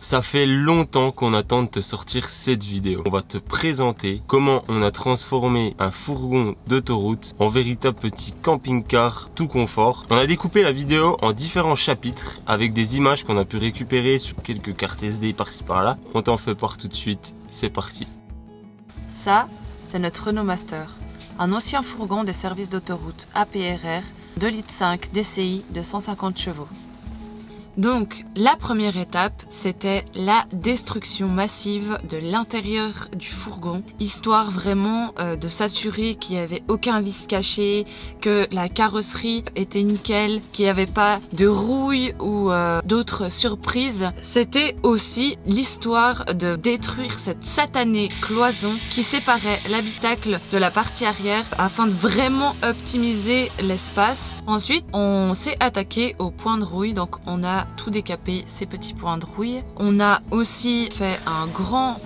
Ça fait longtemps qu'on attend de te sortir cette vidéo. On va te présenter comment on a transformé un fourgon d'autoroute en véritable petit camping-car tout confort. On a découpé la vidéo en différents chapitres avec des images qu'on a pu récupérer sur quelques cartes SD par-ci par-là. On t'en fait part tout de suite, c'est parti. Ça, c'est notre Renault Master, un ancien fourgon des services d'autoroute APRR 2,5 litres DCI de 150 chevaux. Donc, la première étape, c'était la destruction massive de l'intérieur du fourgon, histoire vraiment de s'assurer qu'il n'y avait aucun vice caché, que la carrosserie était nickel, qu'il n'y avait pas de rouille ou d'autres surprises. C'était aussi l'histoire de détruire cette satanée cloison qui séparait l'habitacle de la partie arrière afin de vraiment optimiser l'espace. Ensuite, on s'est attaqué aux points de rouille, donc on a tout décapé, ces petits points de rouille. On a aussi fait un grand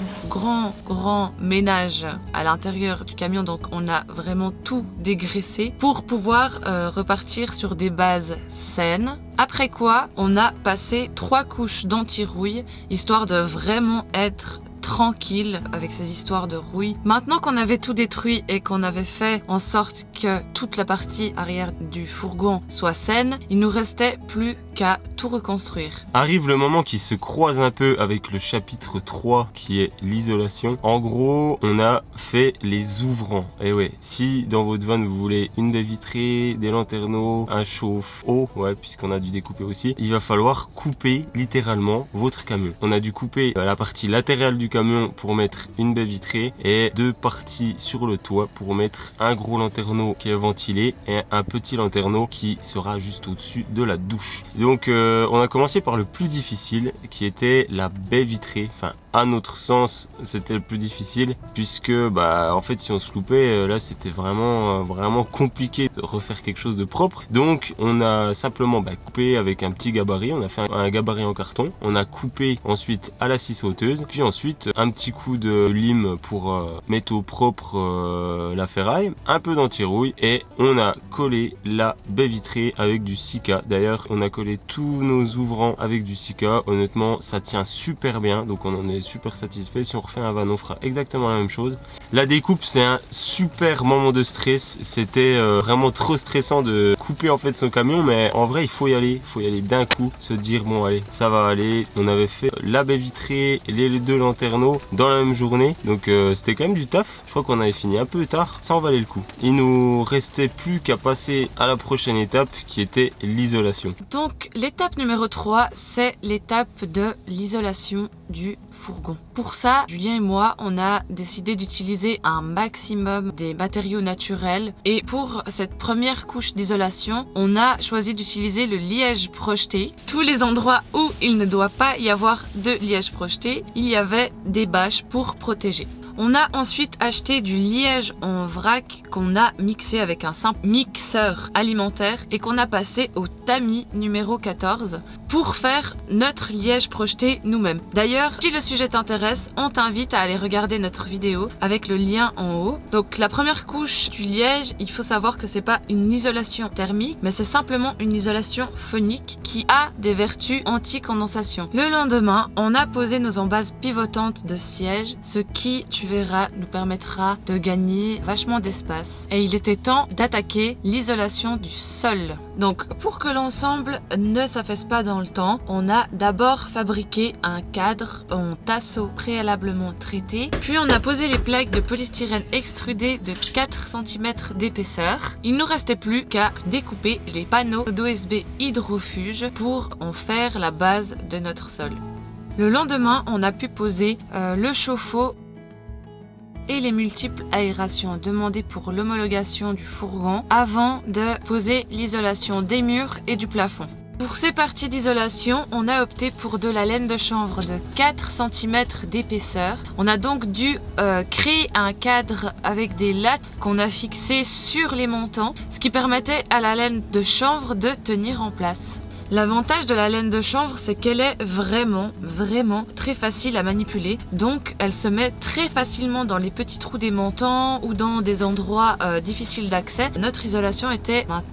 ménage à l'intérieur du camion, donc on a vraiment tout dégraissé pour pouvoir repartir sur des bases saines. Après quoi, on a passé 3 couches d'anti-rouille, histoire de vraiment être tranquille avec ces histoires de rouille. Maintenant qu'on avait tout détruit et qu'on avait fait en sorte que toute la partie arrière du fourgon soit saine, il nous restait plus qu'à tout reconstruire. Arrive le moment qui se croise un peu avec le chapitre 3 qui est l'isolation. En gros, on a fait les ouvrants. Et ouais, si dans votre van vous voulez une baie vitrée, des lanterneaux, un chauffe-eau, ouais, puisqu'on a dû découper aussi, il va falloir couper littéralement votre camion. On a dû couper la partie latérale du camion pour mettre une baie vitrée et 2 parties sur le toit pour mettre un gros lanterneau qui est ventilé et un petit lanterneau qui sera juste au-dessus de la douche. Donc on a commencé par le plus difficile qui était la baie vitrée. Enfin, à notre sens, c'était le plus difficile puisque en fait si on se loupait, là c'était vraiment compliqué de refaire quelque chose de propre. Donc on a simplement coupé avec un petit gabarit. On a fait un gabarit en carton. On a coupé ensuite à la scie sauteuse, puis ensuite un petit coup de lime pour mettre au propre la ferraille, un peu d'anti-rouille et on a collé la baie vitrée avec du Sika. D'ailleurs on a collé tous nos ouvrants avec du Sika. Honnêtement ça tient super bien, donc on en est super satisfait. Si on refait un van on fera exactement la même chose. La découpe c'est un super moment de stress. C'était vraiment trop stressant de couper en fait son camion, mais en vrai il faut y aller d'un coup, se dire bon allez ça va aller. On avait fait la baie vitrée et les 2 lanterneaux dans la même journée, donc c'était quand même du taf. Je crois qu'on avait fini un peu tard, ça en valait le coup. Il nous restait plus qu'à passer à la prochaine étape qui était l'isolation. Donc l'étape numéro 3, c'est l'étape de l'isolation du fourgon. Pour ça, Julien et moi, on a décidé d'utiliser un maximum des matériaux naturels et pour cette première couche d'isolation, on a choisi d'utiliser le liège projeté. Tous les endroits où il ne doit pas y avoir de liège projeté, il y avait des bâches pour protéger. On a ensuite acheté du liège en vrac qu'on a mixé avec un simple mixeur alimentaire et qu'on a passé au tamis numéro 14 pour faire notre liège projeté nous-mêmes. D'ailleurs, si le sujet t'intéresse, on t'invite à aller regarder notre vidéo avec le lien en haut. Donc la première couche du liège, il faut savoir que c'est pas une isolation thermique, mais c'est simplement une isolation phonique qui a des vertus anti-condensation. Le lendemain, on a posé nos embases pivotantes de siège, ce qui, tu verras, nous permettra de gagner vachement d'espace. Et il était temps d'attaquer l'isolation du sol. Donc pour que l'ensemble ne s'affaisse pas dans le temps, on a d'abord fabriqué un cadre en tasseau préalablement traité, puis on a posé les plaques de polystyrène extrudé de 4 cm d'épaisseur. Il ne nous restait plus qu'à découper les panneaux d'OSB hydrofuge pour en faire la base de notre sol. Le lendemain, on a pu poser le chauffe-eau et les multiples aérations demandées pour l'homologation du fourgon avant de poser l'isolation des murs et du plafond. Pour ces parties d'isolation, on a opté pour de la laine de chanvre de 4 cm d'épaisseur. On a donc dû créer un cadre avec des lattes qu'on a fixées sur les montants, ce qui permettait à la laine de chanvre de tenir en place. L'avantage de la laine de chanvre, c'est qu'elle est vraiment très facile à manipuler. Donc elle se met très facilement dans les petits trous des montants ou dans des endroits difficiles d'accès. Notre isolation était maintenant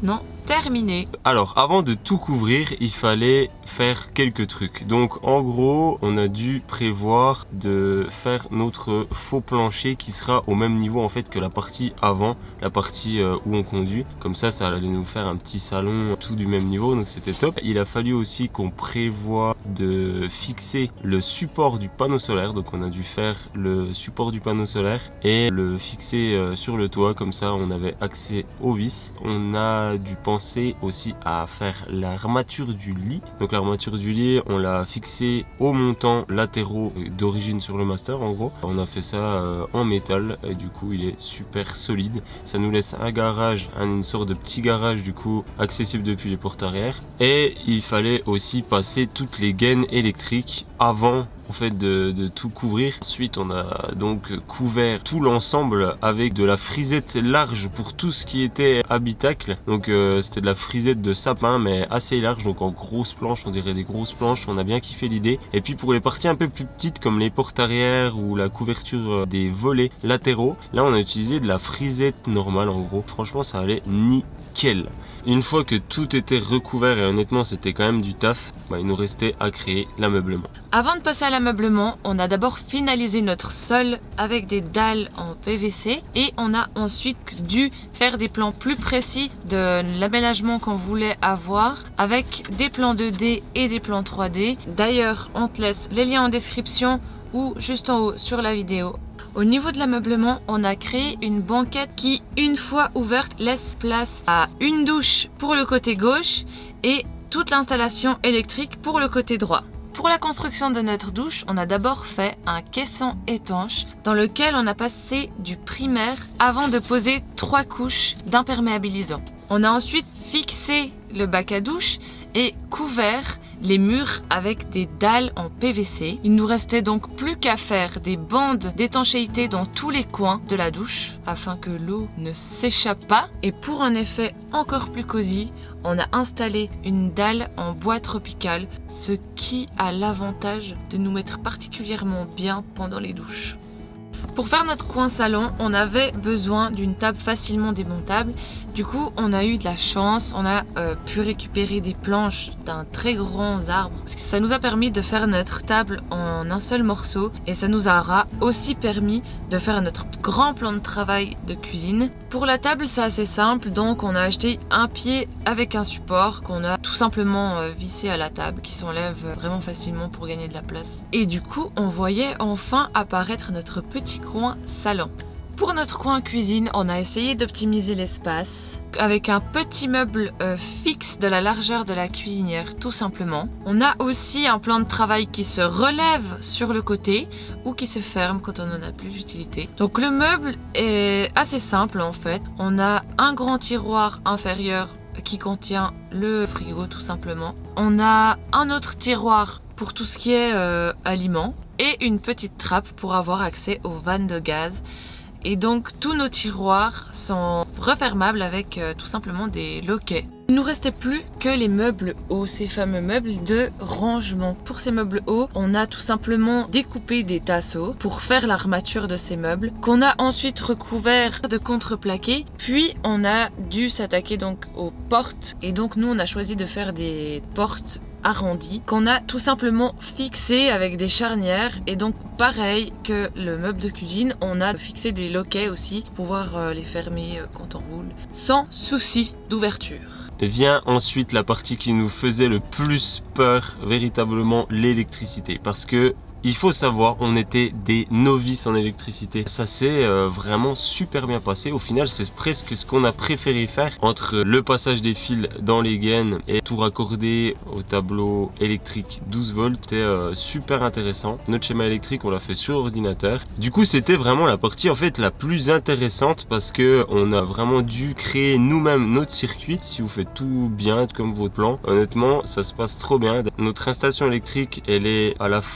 terminé. Alors, avant de tout couvrir, il fallait faire quelques trucs. Donc, en gros, on a dû prévoir de faire notre faux plancher qui sera au même niveau en fait que la partie avant, la partie où on conduit. Comme ça allait nous faire un petit salon tout du même niveau, donc c'était top. Il a fallu aussi qu'on prévoit de fixer le support du panneau solaire. Donc, on a dû faire le support du panneau solaire et le fixer sur le toit. Comme ça, on avait accès aux vis. On a dû penser aussi à faire l'armature du lit. Donc l'armature du lit, on l'a fixé aux montants latéraux d'origine sur le master en gros. On a fait ça en métal et du coup il est super solide. Ça nous laisse un garage, une sorte de petit garage du coup accessible depuis les portes arrière. Et il fallait aussi passer toutes les gaines électriques avant en fait de tout couvrir. Ensuite on a donc couvert tout l'ensemble avec de la frisette large pour tout ce qui était habitacle. Donc c'était de la frisette de sapin mais assez large, donc en grosses planches, on dirait des grosses planches. On a bien kiffé l'idée. Et puis pour les parties un peu plus petites comme les portes arrière ou la couverture des volets latéraux, là on a utilisé de la frisette normale en gros. Franchement ça allait nickel. Une fois que tout était recouvert et honnêtement c'était quand même du taf, il nous restait à créer l'ameublement. Avant de passer à l'ameublement, on a d'abord finalisé notre sol avec des dalles en PVC et on a ensuite dû faire des plans plus précis de l'aménagement qu'on voulait avoir avec des plans 2D et des plans 3D. D'ailleurs, on te laisse les liens en description ou juste en haut sur la vidéo. Au niveau de l'ameublement, on a créé une banquette qui, une fois ouverte, laisse place à une douche pour le côté gauche et toute l'installation électrique pour le côté droit. Pour la construction de notre douche, on a d'abord fait un caisson étanche dans lequel on a passé du primaire avant de poser 3 couches d'imperméabilisant. On a ensuite fixé le bac à douche et couvert les murs avec des dalles en PVC. Il nous restait donc plus qu'à faire des bandes d'étanchéité dans tous les coins de la douche afin que l'eau ne s'échappe pas. Et pour un effet encore plus cosy, on a installé une dalle en bois tropical, ce qui a l'avantage de nous mettre particulièrement bien pendant les douches. Pour faire notre coin salon, on avait besoin d'une table facilement démontable. Du coup, on a eu de la chance, on a pu récupérer des planches d'un très grand arbre. Ça nous a permis de faire notre table en un seul morceau et ça nous aura aussi permis de faire notre grand plan de travail de cuisine. Pour la table, c'est assez simple, donc on a acheté un pied avec un support qu'on a tout simplement vissé à la table, qui s'enlève vraiment facilement pour gagner de la place. Et du coup, on voyait enfin apparaître notre petit coin salon. Pour notre coin cuisine, on a essayé d'optimiser l'espace avec un petit meuble fixe de la largeur de la cuisinière tout simplement. On a aussi un plan de travail qui se relève sur le côté ou qui se ferme quand on n'en a plus d'utilité. Donc le meuble est assez simple en fait. On a un grand tiroir inférieur qui contient le frigo tout simplement. On a un autre tiroir pour tout ce qui est aliments et une petite trappe pour avoir accès aux vannes de gaz. Et donc tous nos tiroirs sont refermables avec tout simplement des loquets. Il ne nous restait plus que les meubles hauts, ces fameux meubles de rangement. Pour ces meubles hauts, on a tout simplement découpé des tasseaux pour faire l'armature de ces meubles, qu'on a ensuite recouvert de contreplaqué. Puis on a dû s'attaquer donc aux portes. Et donc nous on a choisi de faire des portes arrondies qu'on a tout simplement fixées avec des charnières. Et donc pareil que le meuble de cuisine, on a fixé des loquets aussi pour pouvoir les fermer quand on roule sans souci d'ouverture. Vient ensuite la partie qui nous faisait le plus peur, véritablement l'électricité. Parce que il faut savoir, on était des novices en électricité. Ça s'est vraiment super bien passé. Au final, c'est presque ce qu'on a préféré faire entre le passage des fils dans les gaines et tout raccorder au tableau électrique 12 volts. C'était super intéressant. Notre schéma électrique, on l'a fait sur ordinateur. Du coup, c'était vraiment la partie en fait la plus intéressante parce que on a vraiment dû créer nous-mêmes notre circuit. Si vous faites tout bien comme votre plan, honnêtement, ça se passe trop bien. Notre installation électrique, elle est à la fois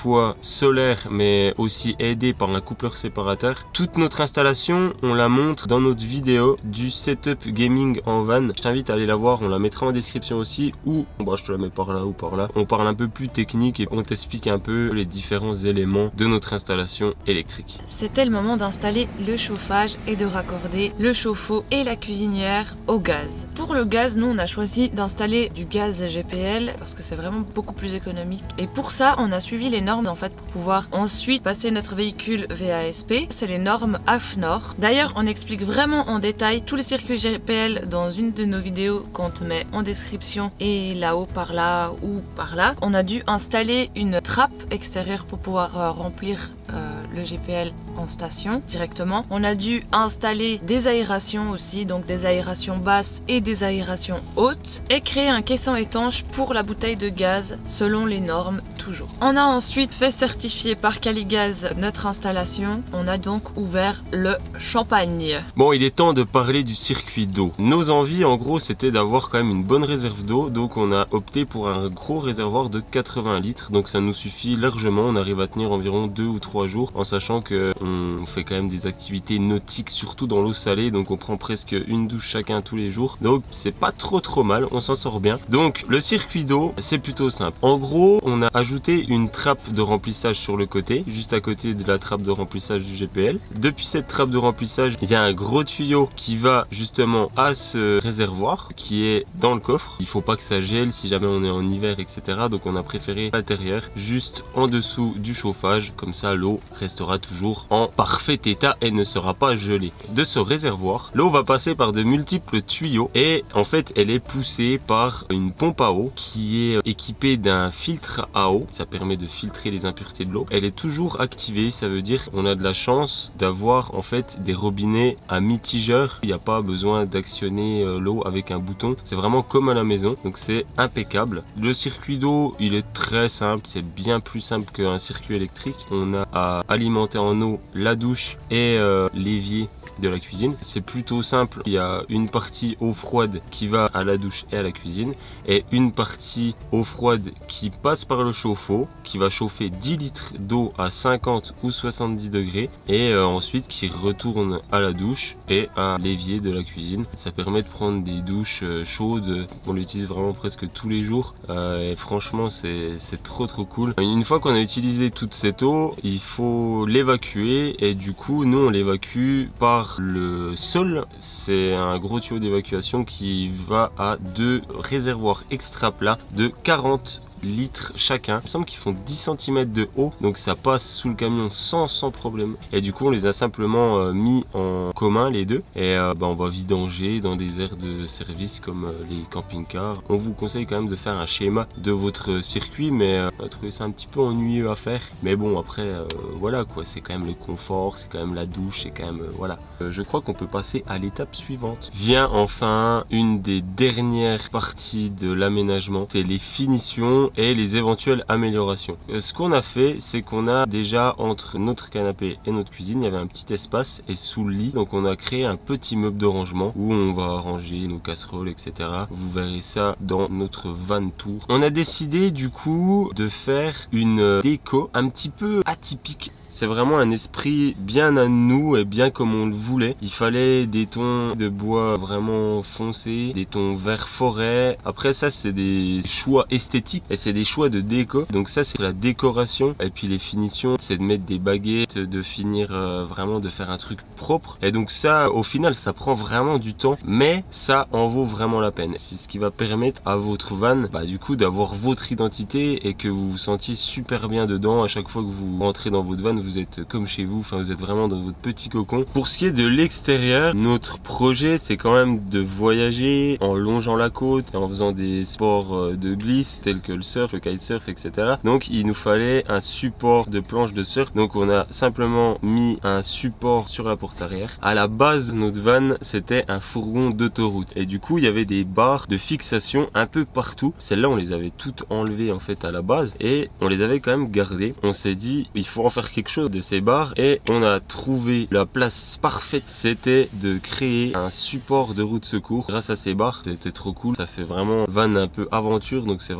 solaire mais aussi aidé par un coupleur séparateur. Toute notre installation, on la montre dans notre vidéo du setup gaming en van. Je t'invite à aller la voir, on la mettra en description aussi, ou bah, je te la mets par là ou par là. On parle un peu plus technique et on t'explique un peu les différents éléments de notre installation électrique. C'était le moment d'installer le chauffage et de raccorder le chauffe-eau et la cuisinière au gaz. Pour le gaz, nous on a choisi d'installer du gaz GPL parce que c'est vraiment beaucoup plus économique. Et pour ça, on a suivi les normes en fait pour pouvoir ensuite passer notre véhicule VASP. C'est les normes AFNOR. D'ailleurs, on explique vraiment en détail tous les circuits GPL dans une de nos vidéos qu'on te met en description et là-haut par là ou par là. On a dû installer une trappe extérieure pour pouvoir remplir le GPL en station directement. On a dû installer des aérations aussi, donc des aérations basses et des aérations hautes, et créer un caisson étanche pour la bouteille de gaz selon les normes toujours. On a ensuite fait certifier par Caligaz notre installation. On a donc ouvert le champagne. Bon, il est temps de parler du circuit d'eau. Nos envies en gros c'était d'avoir quand même une bonne réserve d'eau, donc on a opté pour un gros réservoir de 80 litres, donc ça nous suffit largement. On arrive à tenir environ 2 ou 3 jours, en sachant que on fait quand même des activités nautiques, surtout dans l'eau salée, donc on prend presque une douche chacun tous les jours, donc c'est pas trop mal, on s'en sort bien. Donc le circuit d'eau c'est plutôt simple. En gros, on a ajouté une trappe de remplissage sur le côté, juste à côté de la trappe de remplissage du GPL. Depuis cette trappe de remplissage, il y a un gros tuyau qui va justement à ce réservoir qui est dans le coffre. Il faut pas que ça gèle si jamais on est en hiver, etc. Donc on a préféré l'intérieur, juste en dessous du chauffage, comme ça l'eau restera toujours en parfait état et ne sera pas gelée. De ce réservoir, l'eau va passer par de multiples tuyaux et en fait elle est poussée par une pompe à eau qui est équipée d'un filtre à eau. Ça permet de filtrer les impuretés de l'eau. Elle est toujours activée, ça veut dire qu'on a de la chance d'avoir en fait des robinets à mitigeur. Il n'y a pas besoin d'actionner l'eau avec un bouton, c'est vraiment comme à la maison, donc c'est impeccable. Le circuit d'eau il est très simple, c'est bien plus simple qu'un circuit électrique. On a à alimenter en eau la douche et l'évier de la cuisine. C'est plutôt simple, il y a une partie eau froide qui va à la douche et à la cuisine et une partie eau froide qui passe par le chauffe-eau qui va chauffer 10 litres d'eau à 50 ou 70 degrés et ensuite qui retourne à la douche et à l'évier de la cuisine. Ça permet de prendre des douches chaudes, on l'utilise vraiment presque tous les jours et franchement c'est trop cool. Une fois qu'on a utilisé toute cette eau, il faut l'évacuer et du coup nous on l'évacue par le sol. C'est un gros tuyau d'évacuation qui va à 2 réservoirs extra plats de 40 litres chacun. Il me semble qu'ils font 10 cm de haut, donc ça passe sous le camion sans problème. Et du coup on les a simplement mis en commun les deux et on va vidanger dans des aires de service comme les camping-cars. On vous conseille quand même de faire un schéma de votre circuit, mais on a trouvé ça un petit peu ennuyeux à faire. Mais bon après voilà quoi, c'est quand même le confort, c'est quand même la douche, c'est quand même voilà. Je crois qu'on peut passer à l'étape suivante. Vient enfin une des dernières parties de l'aménagement, c'est les finitions et les éventuelles améliorations. Ce qu'on a fait, c'est qu'on a déjà entre notre canapé et notre cuisine, il y avait un petit espace et sous le lit, donc on a créé un petit meuble de rangement où on va ranger nos casseroles, etc. Vous verrez ça dans notre van tour. On a décidé du coup de faire une déco un petit peu atypique. C'est vraiment un esprit bien à nous et bien comme on le voulait. Il fallait des tons de bois vraiment foncés, des tons vert forêt. Après ça c'est des choix esthétiques et c'est des choix de déco. Donc ça c'est la décoration. Et puis les finitions c'est de mettre des baguettes, de finir vraiment de faire un truc propre. Et donc ça au final ça prend vraiment du temps, mais ça en vaut vraiment la peine. C'est ce qui va permettre à votre van du coup d'avoir votre identité et que vous vous sentiez super bien dedans. À chaque fois que vous rentrez dans votre van, vous êtes comme chez vous, enfin vous êtes vraiment dans votre petit cocon. Pour ce qui est de l'extérieur, notre projet c'est quand même de voyager en longeant la côte et en faisant des sports de glisse tels que le surf, le kitesurf, etc. Donc il nous fallait un support de planche de surf, donc on a simplement mis un support sur la porte arrière. À la base notre van c'était un fourgon d'autoroute et du coup il y avait des barres de fixation un peu partout. Celles-là on les avait toutes enlevées en fait à la base et on les avait quand même gardées. On s'est dit il faut en faire quelque chose de ces barres et on a trouvé la place parfaite, c'était de créer un support de roue de secours grâce à ces barres. C'était trop cool, ça fait vraiment van un peu aventure, donc c'est vraiment stylé.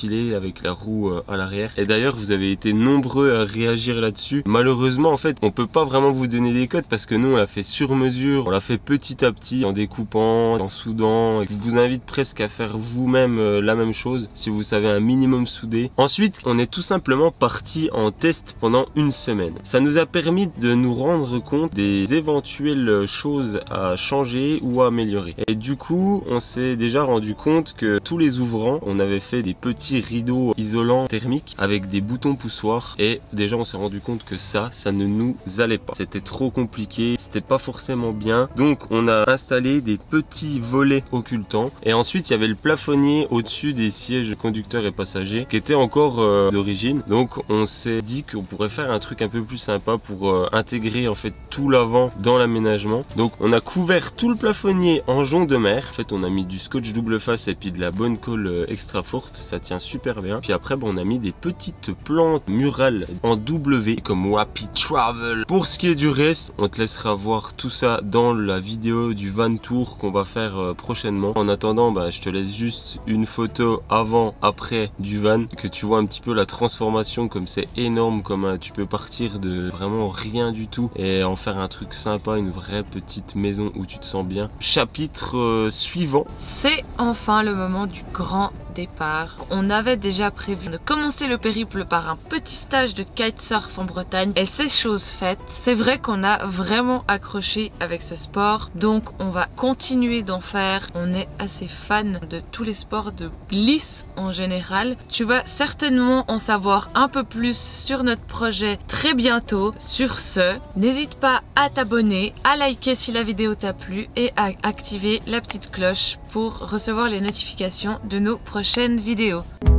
stylé avec la roue à l'arrière. Et d'ailleurs vous avez été nombreux à réagir là-dessus. Malheureusement en fait on peut pas vraiment vous donner des codes parce que nous on l'a fait sur mesure, on l'a fait petit à petit en découpant, en soudant. Je vous invite presque à faire vous-même la même chose si vous savez un minimum souder. Ensuite on est tout simplement parti en test pendant une semaine. Ça nous a permis de nous rendre compte des éventuelles choses à changer ou à améliorer. Et du coup on s'est déjà rendu compte que tous les ouvrants, on avait fait des petits rideaux isolants thermiques avec des boutons poussoirs et déjà on s'est rendu compte que ça ne nous allait pas. C'était trop compliqué, c'était pas forcément bien. Donc on a installé des petits volets occultants et ensuite il y avait le plafonnier au-dessus des sièges conducteurs et passagers qui était encore d'origine. Donc on s'est dit qu'on pourrait faire un truc un peu plus sympa pour intégrer en fait tout l'avant dans l'aménagement. Donc on a couvert tout le plafonnier en jonc de mer. En fait on a mis du scotch double face et puis de la bonne colle extra forte, ça tient super bien. Puis après on a mis des petites plantes murales en W comme Happy Travel. Pour ce qui est du reste, on te laissera voir tout ça dans la vidéo du van tour qu'on va faire prochainement. En attendant, je te laisse juste une photo avant après du van, que tu vois un petit peu la transformation, comme c'est énorme, comme tu peux partir de vraiment rien du tout et en faire un truc sympa, une vraie petite maison où tu te sens bien. Chapitre suivant. C'est enfin le moment du grand départ. On avait déjà prévu de commencer le périple par un petit stage de kitesurf en Bretagne et c'est chose faite. C'est vrai qu'on a vraiment accroché avec ce sport, donc on va continuer d'en faire. On est assez fan de tous les sports de glisse en général. Tu vas certainement en savoir un peu plus sur notre projet très bientôt. Sur ce, n'hésite pas à t'abonner, à liker si la vidéo t'a plu et à activer la petite cloche pour recevoir les notifications de nos prochaines vidéos.